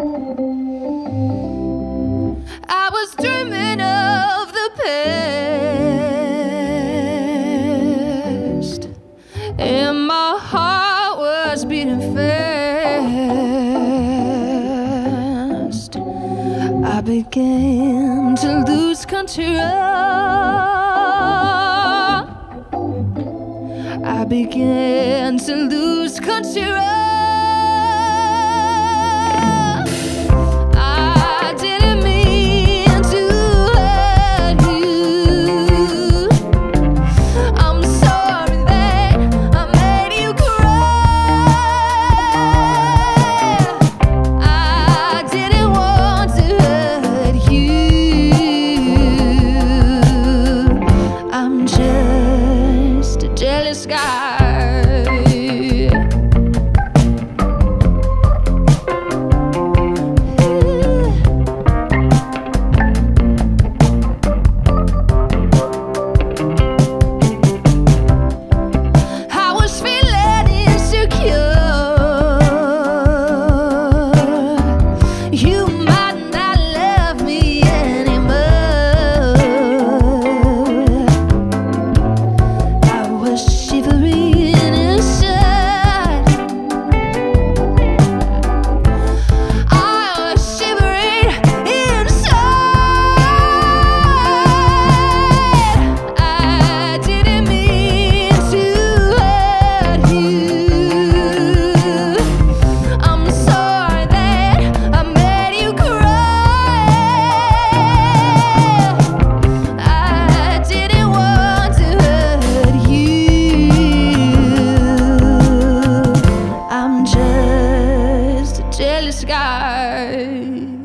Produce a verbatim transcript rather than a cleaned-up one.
I was dreaming of the past, and my heart was beating fast. I began to lose control. I began to lose control. I didn't mean to hurt you. I'm sorry that I made you cry. I didn't want to hurt you. I'm just a jealous guy. I was feeling insecure. You might not love me anymore. I was shivering inside. I was shivering inside. I didn't mean to hurt you. I'm sorry that I made you cry. I didn't want to hurt you. I'm just a jealous guy.